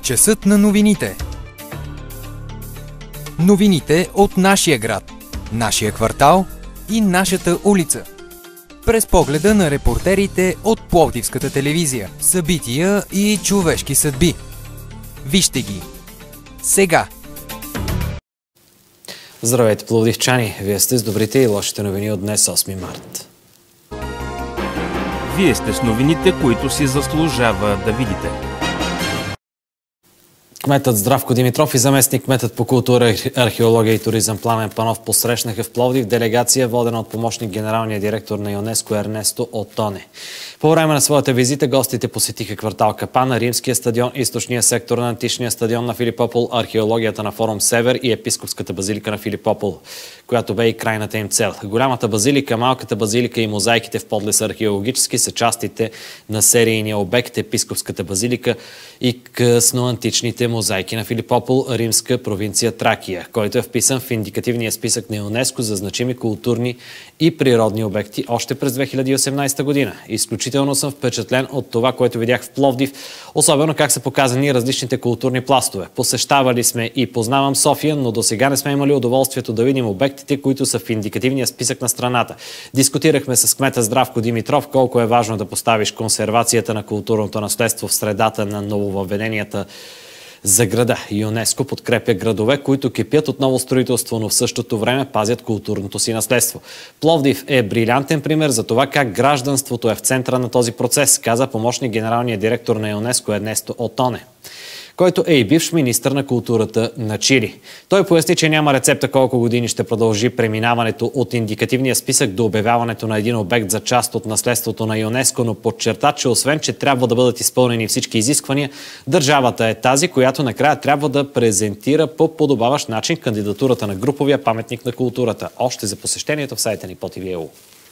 Часът на новините. Новините от нашия град, нашия квартал и нашата улица. През погледа на репортерите от Пловдивската телевизия. Събития и човешки съдби. Вижте ги сега. Здравейте, пловдивчани! Вие сте с добрите и лошите новини от днес, 8 март. Вие сте с новините, които си заслужава да видите. Кметът Здравко Димитров и заместник кметът по култура, археология и туризъм Пламен Панов посрещнаха в Пловдив делегация, водена от помощник генералния директор на ЮНЕСКО Ернесто Отоне. По време на своята визита гостите посетиха квартал Капана, Римския стадион, източния сектор на античния стадион на Филипопол, археологията на форум Север и епископската базилика на Филипопол, която бе и крайната им цел. Голямата базилика, малката базилика и мозайките в подлез археологически са частите на серийния обект епископската базилика и късноантичните мозайки на Филипопол, римска провинция Тракия, който е вписан в индикативния списък на ЮНЕСКО за значими културни и природни обекти още през 2018 година. Изключително съм впечатлен от това, което видях в Пловдив, особено как са показани различните културни пластове. Посещавали сме и познавам София, но до сега не сме имали удоволствието да видим обектите, които са в индикативния списък на страната. Дискутирахме с кмета Здравко Димитров колко е важно да поставиш консервацията на културното наследство в средата на нововъведенията за града. ЮНЕСКО подкрепя градове, които кипят от ново строителство, но в същото време пазят културното си наследство. Пловдив е брилянтен пример за това как гражданството е в центъра на този процес, каза помощник генералния директор на ЮНЕСКО Ернесто Отоне, който е и бивш министър на културата на Чили. Той поясни, че няма рецепта колко години ще продължи преминаването от индикативния списък до обявяването на един обект за част от наследството на ЮНЕСКО, но подчерта, че освен, че трябва да бъдат изпълнени всички изисквания, държавата е тази, която накрая трябва да презентира по подобаващ начин кандидатурата на груповия паметник на културата. Още за посещението в сайта ни по TV.eu.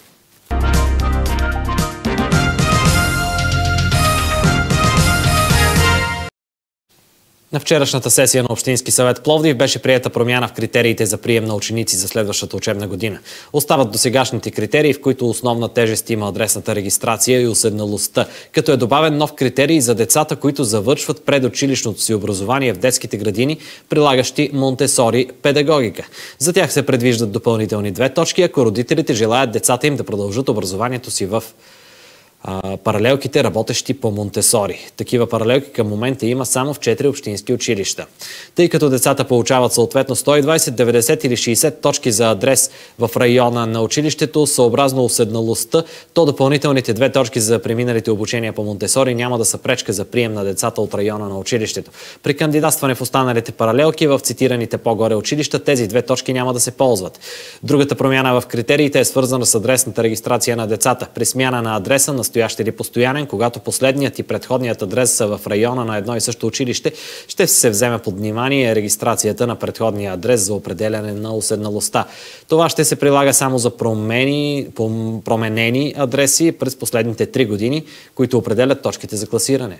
На вчерашната сесия на Общински съвет Пловдив беше приета промяна в критериите за прием на ученици за следващата учебна година. Остават досегашните критерии, в които основна тежест има адресната регистрация и уседналостта, като е добавен нов критерий за децата, които завършват предучилищното си образование в детските градини, прилагащи Монтесори педагогика. За тях се предвиждат допълнителни 2 точки, ако родителите желаят децата им да продължат образованието си в паралелките, работещи по Монтесори. Такива паралелки към момента има само в 4 общински училища. Тъй като децата получават съответно 120, 90 или 60 точки за адрес в района на училището, съобразно уседналостта, то допълнителните 2 точки за преминалите обучения по Монтесори няма да са пречка за прием на децата от района на училището. При кандидатстване в останалите паралелки в цитираните по-горе училища тези 2 точки няма да се ползват. Другата промяна в критериите е свързана с адресната регистрация на децата. При смяна на адреса, настоящ или постоянен, когато последният и предходният адрес са в района на едно и също училище, ще се вземе под внимание регистрацията на предходния адрес за определяне на уседналостта. Това ще се прилага само за променени адреси през последните 3 години, които определят точките за класиране.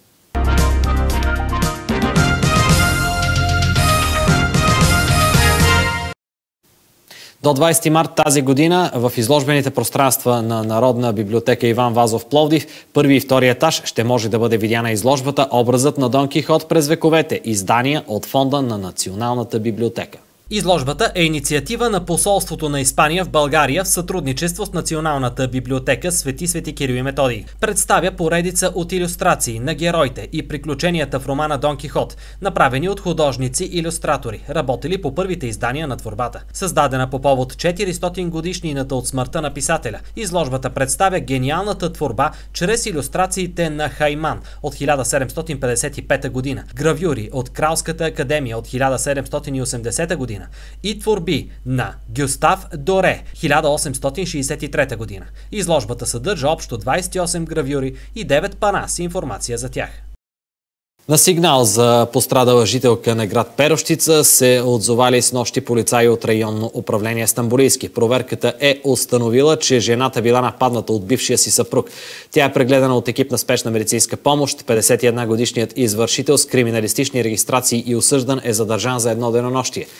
До 20 март тази година в изложбените пространства на Народна библиотека Иван Вазов Пловдив, първи и втори етаж ще може да бъде видяна изложбата "Образът на Дон Кихот през вековете", издания от фонда на Националната библиотека. Изложбата е инициатива на посолството на Испания в България в сътрудничество с Националната библиотека Свети Кирил и Методий. Представя поредица от илюстрации на героите и приключенията в романа Дон Кихот, направени от художници-илюстратори, работили по първите издания на творбата. Създадена по повод 400 годишнината от смъртта на писателя, изложбата представя гениалната творба чрез илюстрациите на Хайман от 1755 година, гравюри от Кралската академия от 1780 година и творби на Гюстав Доре 1863 година. Изложбата съдържа общо 28 гравюри и 9 пана с информация за тях. На сигнал за пострадала жителка на град Перущица се отзовали снощи полицаи от районно управление Стамболийски. Проверката е установила, че жената била нападната от бившия си съпруг. Тя е прегледана от екип на спешна медицинска помощ. 51-годишният извършител с криминалистични регистрации и осъждан е задържан за 1 денонощие.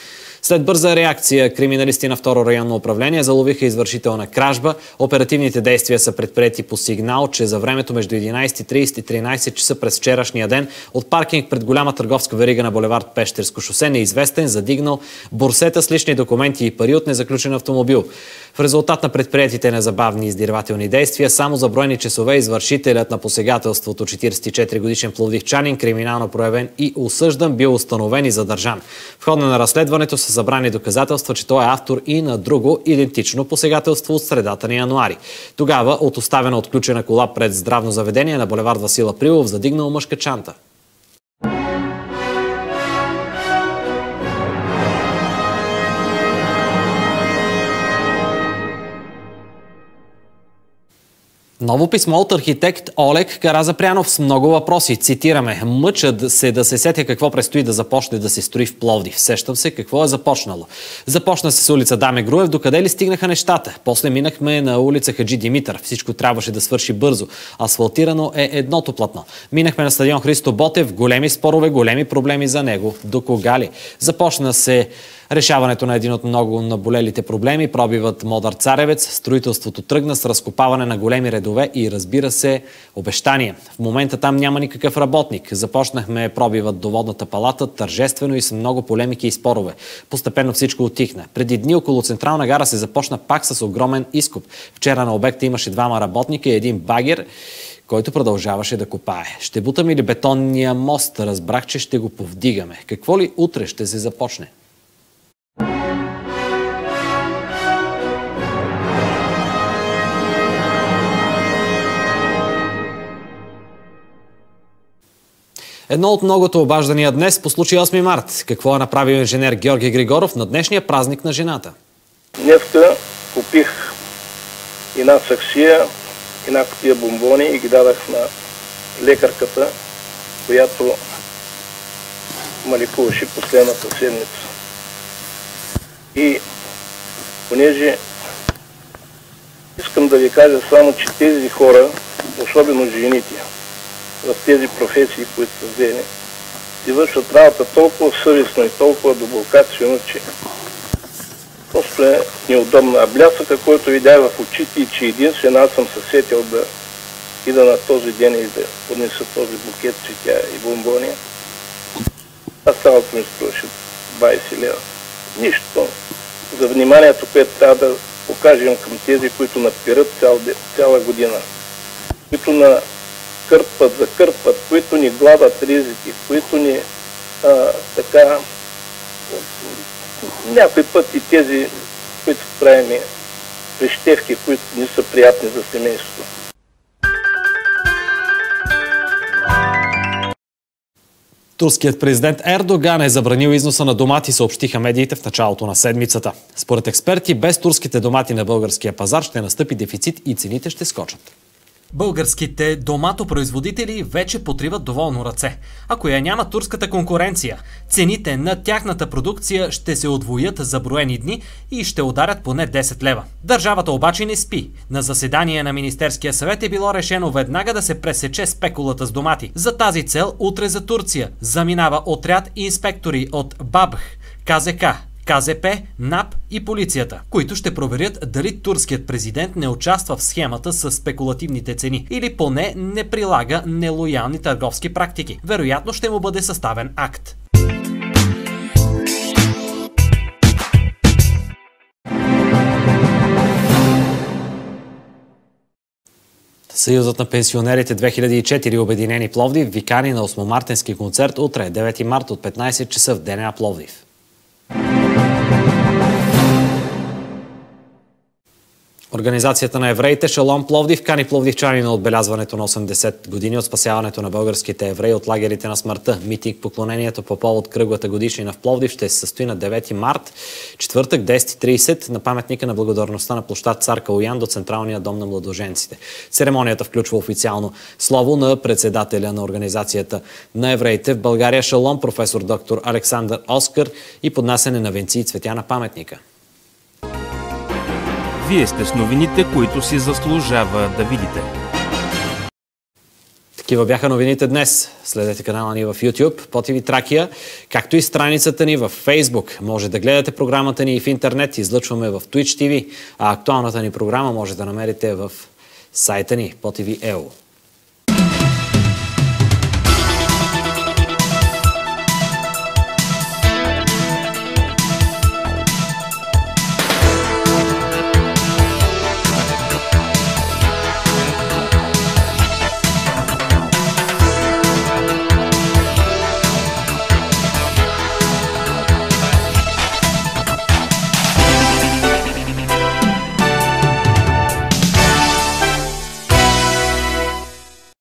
След бърза реакция, криминалисти на второ районно управление заловиха извършител на кражба. Оперативните действия са предприети по сигнал, че за времето между 11:30 и 13 часа през вчерашния ден от паркинг пред голяма търговска верига на булевард Пещерско шосе неизвестен задигнал борсета с лични документи и пари от незаключен автомобил. В резултат на предприетите незабавни издирвателни действия, само за броени часове извършителят на посегателството 44-годишен пловдивчанин, криминално проявен и осъждан, бил установен и задържан. В хода на разследването са събрани доказателства, че той е автор и на друго идентично посегателство от средата на януари. Тогава от оставена отключена кола пред здравно заведение на булевард Васил Априлов задигнал мъжка чанта. Ново писмо от архитект Олег Каразапрянов с много въпроси. Цитираме: "Мъчат се да се сетя какво предстои да започне да се строи в Пловдив. Сещам се какво е започнало. Започна се с улица Даме Груев. Докъде ли стигнаха нещата? После минахме на улица Хаджи Димитър. Всичко трябваше да свърши бързо. Асфалтирано е едното платно. Минахме на стадион Христо Ботев. Големи спорове, големи проблеми за него. До кога ли? Започна се решаването на един от много наболелите проблеми, пробивът Модър Царевец. Строителството тръгна с разкопаване на големи редове и, разбира се, обещания. В момента там няма никакъв работник. Започнахме пробивът до водната палата, тържествено и с много полемики и спорове. Постепенно всичко утихна. Преди дни около Централна гара се започна пак с огромен изкоп. Вчера на обекта имаше 2 работника и един багер, който продължаваше да копае. Ще бутаме ли бетонния мост? Разбрах, че ще го повдигаме. Какво ли утре ще се започне? Едно от многото обаждания днес по случай 8 март. Какво е направил инженер Георги Григоров на днешния празник на жената? Днеска купих една саксия, една кутия бомбони и ги дадах на лекарката, която ме лекуваше последната седмица. И понеже искам да ви кажа само, че тези хора, особено жените, в тези професии, които са взели, и вършат работа толкова съвестно и толкова дълбокачествено, че просто е неудобно. А блясъка, който видях в очите и че единствено аз съм се сетил да ида на този ден и да поднеса този букет цветя и бомбони, аз цялото ми струваше 20 лева. Нищо за вниманието, което трябва да покажем към тези, които напират цяла година, които закърпват, които ни гладат ризики, които ни така някой път и тези, които правим прищевки, които не са приятни за семейството. Турският президент Ердоган е забранил износа на домати, съобщиха медиите в началото на седмицата. Според експерти, без турските домати на българския пазар ще настъпи дефицит и цените ще скочат. Българските доматопроизводители вече потриват доволно ръце. Ако я няма турската конкуренция, цените на тяхната продукция ще се удвоят за броени дни и ще ударят поне 10 лева. Държавата обаче не спи. На заседание на Министерския съвет е било решено веднага да се пресече спекулата с домати. За тази цел утре за Турция заминава отряд инспектори от БАБХ, КЗК, КЗП, НАП и полицията, които ще проверят дали турският президент не участва в схемата с спекулативните цени или поне не прилага нелоялни търговски практики. Вероятно ще му бъде съставен акт. Съюзът на пенсионерите 2004 Обединени Пловдив викани на 8-мартенски концерт утре, 9 март от 15 часа в ДНА Пловдив. Организацията на евреите Шалом Пловдив кани пловдивчани на отбелязването на 80 години от спасяването на българските евреи от лагерите на смъртта. Митинг поклонението по повод кръглата годишнина в Пловдив ще се състои на 9 март, четвъртък, 10:30 на паметника на благодарността на площад Цар Калоян до Централния дом на младоженците. Церемонията включва официално слово на председателя на Организацията на евреите в България Шалом, професор доктор Александър Оскар, и поднасяне на венци и цветя на паметника. Вие сте с новините, които си заслужава да видите. Такива бяха новините днес. Следете канала ни в YouTube, POTV Тракия, както и страницата ни в Facebook. Може да гледате програмата ни и в интернет, излъчваме в Twitch TV, а актуалната ни програма може да намерите в сайта ни POTV.eu.